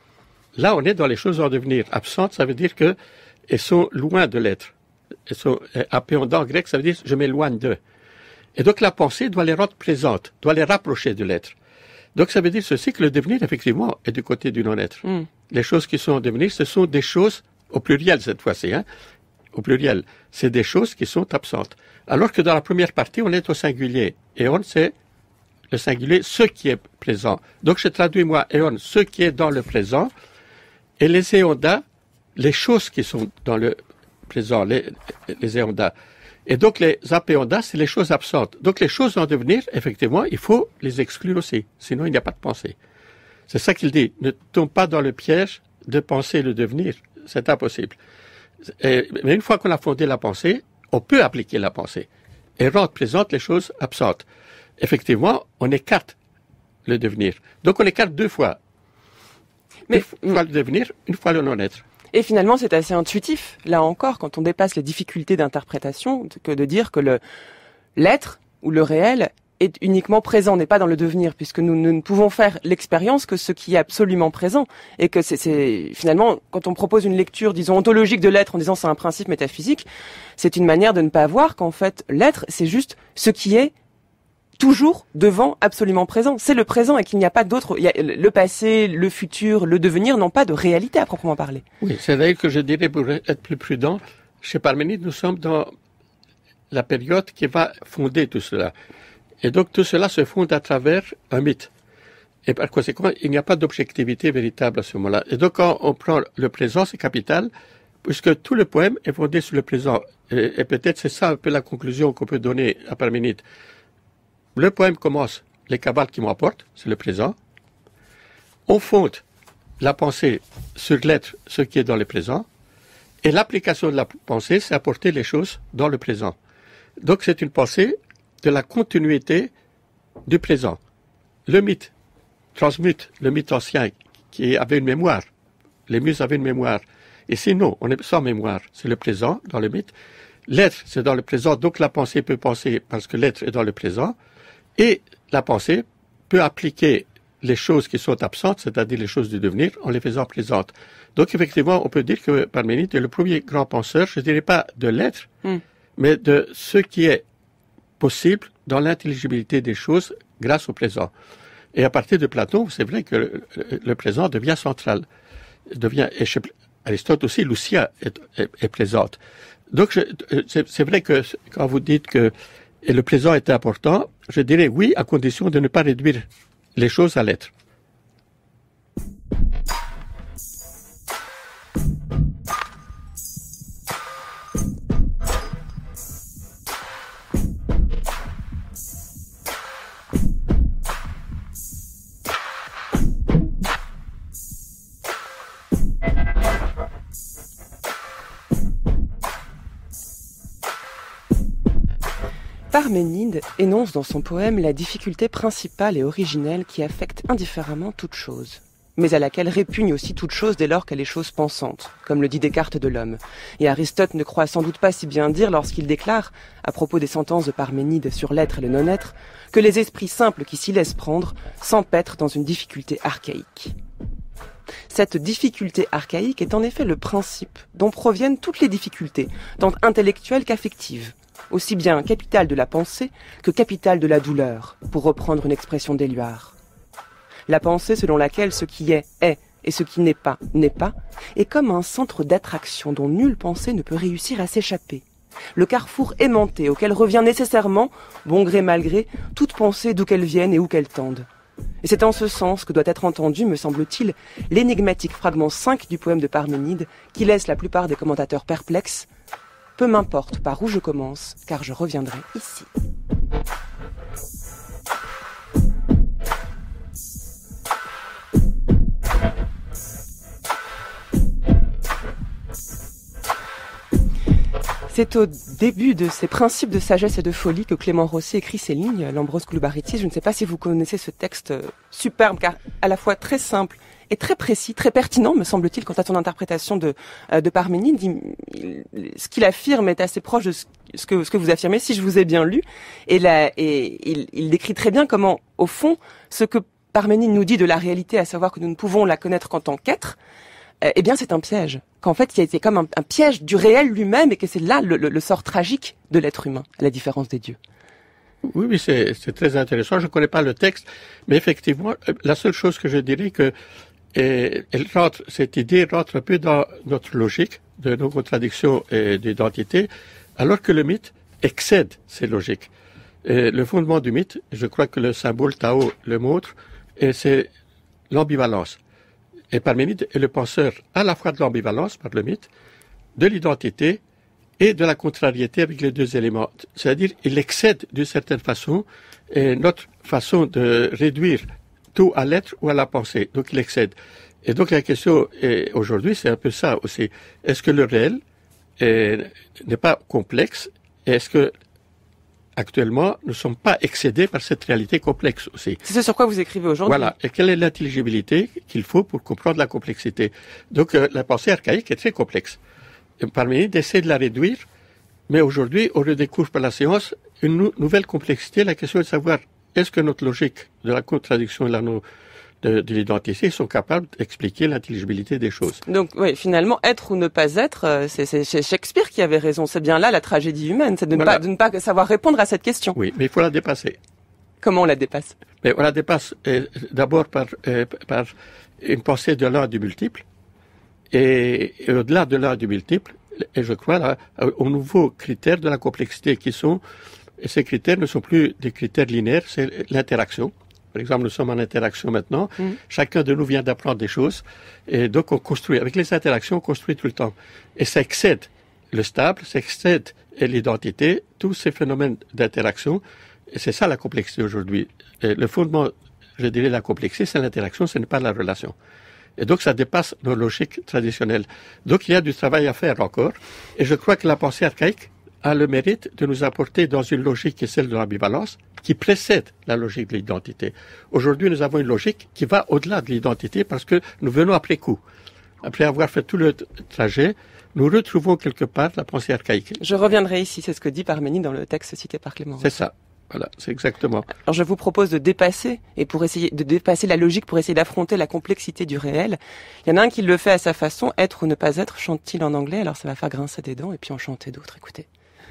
là, on est dans les choses en devenir. Absentes, ça veut dire que elles sont loin de l'être. Elles sont appéhendant en grec, ça veut dire je m'éloigne d'eux. Et donc la pensée doit les rendre présentes, doit les rapprocher de l'être. Donc ça veut dire ceci que le devenir, effectivement, est du côté du non-être. Mm. Les choses qui sont en devenir, ce sont des choses, au pluriel cette fois-ci, hein, au pluriel, c'est des choses qui sont absentes. Alors que dans la première partie, on est au singulier. Et on, c'est le singulier, ce qui est présent. Donc je traduis moi, éon, ce qui est dans le présent, et les éondas, les choses qui sont dans le présent, les, les éondas. Et donc les apéondas, c'est les choses absentes. Donc les choses en devenir, effectivement, il faut les exclure aussi. Sinon, il n'y a pas de pensée. C'est ça qu'il dit. Ne tombe pas dans le piège de penser le devenir. C'est impossible. Et, mais une fois qu'on a fondé la pensée, on peut appliquer la pensée et rendre présentes les choses absentes. Effectivement, on écarte le devenir. Donc on écarte deux fois. Mais, une fois le devenir, une fois le non-être. Et finalement, c'est assez intuitif, là encore, quand on dépasse les difficultés d'interprétation, que de dire que le l'être ou le réel est uniquement présent, n'est pas dans le devenir, puisque nous, nous ne pouvons faire l'expérience que ce qui est absolument présent. Et que c'est, c'est finalement, quand on propose une lecture, disons, ontologique de l'être en disant c'est un principe métaphysique, c'est une manière de ne pas voir qu'en fait, l'être, c'est juste ce qui est toujours devant, absolument présent. C'est le présent et qu'il n'y a pas d'autre. Il y a le passé, le futur, le devenir n'ont pas de réalité à proprement parler. Oui, c'est vrai que je dirais, pour être plus prudent, chez Parménide, nous sommes dans la période qui va fonder tout cela. Et donc tout cela se fonde à travers un mythe. Et par conséquent, il n'y a pas d'objectivité véritable à ce moment-là. Et donc quand on prend le présent, c'est capital, puisque tout le poème est fondé sur le présent. Et, et peut-être c'est ça un peu la conclusion qu'on peut donner à Parménide. Le poème commence, les cabales qui m'emportent, c'est le présent. On fonde la pensée sur l'être, ce qui est dans le présent. Et l'application de la pensée, c'est apporter les choses dans le présent. Donc c'est une pensée de la continuité du présent. Le mythe transmute le mythe ancien qui avait une mémoire. Les muses avaient une mémoire. Ici, non, on est sans mémoire. C'est le présent dans le mythe. L'être, c'est dans le présent, donc la pensée peut penser parce que l'être est dans le présent. Et la pensée peut appliquer les choses qui sont absentes, c'est-à-dire les choses du devenir, en les faisant présentes. Donc effectivement, on peut dire que Parménide est le premier grand penseur, je ne dirais pas de l'être, mm. mais de ce qui est possible dans l'intelligibilité des choses grâce au présent. Et à partir de Platon, c'est vrai que le, le présent devient central. Devient, et chez Aristote aussi, Lucia est, est, est présente. Donc je, c'est, c'est vrai que quand vous dites que et le présent est important, je dirais oui, à condition de ne pas réduire les choses à l'être. Parménide énonce dans son poème la difficulté principale et originelle qui affecte indifféremment toute chose, mais à laquelle répugne aussi toute chose dès lors qu'elle est chose pensante, comme le dit Descartes de l'homme. Et Aristote ne croit sans doute pas si bien dire lorsqu'il déclare, à propos des sentences de Parménide sur l'être et le non-être, que les esprits simples qui s'y laissent prendre s'empêtrent dans une difficulté archaïque. Cette difficulté archaïque est en effet le principe dont proviennent toutes les difficultés, tant intellectuelles qu'affectives, aussi bien capitale de la pensée que capitale de la douleur, pour reprendre une expression d'Éluard. La pensée selon laquelle ce qui est, est, et ce qui n'est pas, n'est pas, est comme un centre d'attraction dont nulle pensée ne peut réussir à s'échapper. Le carrefour aimanté auquel revient nécessairement, bon gré mal gré, toute pensée d'où qu'elle vienne et où qu'elle tende. Et c'est en ce sens que doit être entendu, me semble-t-il, l'énigmatique fragment cinq du poème de Parménide, qui laisse la plupart des commentateurs perplexes. Peu m'importe par où je commence, car je reviendrai ici. C'est au début de ces principes de sagesse et de folie que Clément Rosset écrit ces lignes, l'Ambros Glubaritis. Je ne sais pas si vous connaissez ce texte superbe, car à la fois très simple et très précis, très pertinent, me semble-t-il, quant à son interprétation de, de Parménide. Il, il, ce qu'il affirme est assez proche de ce, ce, que, ce que vous affirmez, si je vous ai bien lu. Et, là, et il, il décrit très bien comment, au fond, ce que Parménide nous dit de la réalité, à savoir que nous ne pouvons la connaître qu'en tant qu'être, eh bien, c'est un piège. Qu'en fait, il y a comme un, un piège du réel lui-même et que c'est là le, le, le sort tragique de l'être humain, à la différence des dieux. Oui, oui, c'est, c'est très intéressant. Je ne connais pas le texte, mais effectivement, la seule chose que je dirais que et, elle rentre, cette idée rentre un peu dans notre logique de nos contradictions et d'identité, alors que le mythe excède ces logiques. Et le fondement du mythe, je crois que le symbole Tao le montre, et c'est l'ambivalence. Et Parménide est le penseur à la fois de l'ambivalence par le mythe, de l'identité et de la contrariété avec les deux éléments. C'est-à-dire, il excède d'une certaine façon et notre façon de réduire tout à l'être ou à la pensée. Donc, il excède. Et donc, la question est, aujourd'hui, c'est un peu ça aussi. Est-ce que le réel est, n'est pas complexe? Et est-ce que actuellement, nous ne sommes pas excédés par cette réalité complexe aussi. C'est ce sur quoi vous écrivez aujourd'hui. Voilà. Et quelle est l'intelligibilité qu'il faut pour comprendre la complexité? Donc, euh, la pensée archaïque est très complexe. Et Parménide essaie de la réduire, mais aujourd'hui, on redécouvre par la science une nou- nouvelle complexité. La question est de savoir, est-ce que notre logique de la contradiction et la no- de, de l'identité sont capables d'expliquer l'intelligibilité des choses. Donc, oui, finalement, être ou ne pas être, c'est, c'est, c'est Shakespeare qui avait raison. C'est bien là la tragédie humaine, c'est de ne, voilà. pas, de ne pas savoir répondre à cette question. Oui, mais il faut la dépasser. Comment on la dépasse? Mais on la dépasse euh, d'abord par, euh, par une pensée de l'un du multiple, et, et au-delà de l'un du multiple, et je crois là, aux nouveaux critères de la complexité qui sont, et ces critères ne sont plus des critères linéaires, c'est l'interaction. Par exemple, nous sommes en interaction maintenant. Mmh. Chacun de nous vient d'apprendre des choses. Et donc, on construit. Avec les interactions, on construit tout le temps. Et ça excède le stable, ça excède l'identité, tous ces phénomènes d'interaction. Et c'est ça la complexité aujourd'hui. Et le fondement, je dirais, de la complexité, c'est l'interaction, ce n'est pas la relation. Et donc, ça dépasse nos logiques traditionnelles. Donc, il y a du travail à faire encore. Et je crois que la pensée archaïque a le mérite de nous apporter dans une logique qui est celle de l'ambivalence, qui précède la logique de l'identité. Aujourd'hui, nous avons une logique qui va au-delà de l'identité parce que nous venons après coup. Après avoir fait tout le trajet, nous retrouvons quelque part la pensée archaïque. Je reviendrai ici, c'est ce que dit Parménide dans le texte cité par Clément. C'est ça. Voilà, c'est exactement. Alors je vous propose de dépasser, et pour essayer de dépasser la logique, pour essayer d'affronter la complexité du réel. Il y en a un qui le fait à sa façon, être ou ne pas être, chante-t-il en anglais, alors ça va faire grincer des dents, et puis en chanter d'autres, écoutez.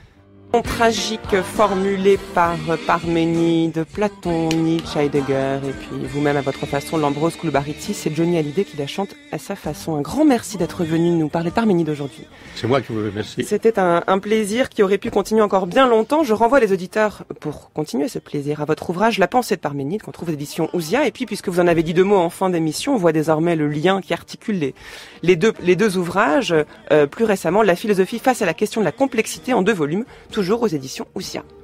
Tragique formulé par Parménide, Platon, Nietzsche, Heidegger et puis vous-même à votre façon, l'Ambros Glubaritis, c'est Johnny Hallyday qui la chante à sa façon. Un grand merci d'être venu nous parler de Parménide aujourd'hui. C'est moi qui vous remercie. C'était un, un plaisir qui aurait pu continuer encore bien longtemps. Je renvoie les auditeurs pour continuer ce plaisir à votre ouvrage La pensée de Parménide qu'on trouve aux éditions Ousia. Et puis puisque vous en avez dit deux mots en fin d'émission, on voit désormais le lien qui articule les, les, deux, les deux ouvrages. Euh, plus récemment, La philosophie face à la question de la complexité en deux volumes, toujours aux éditions Ousia.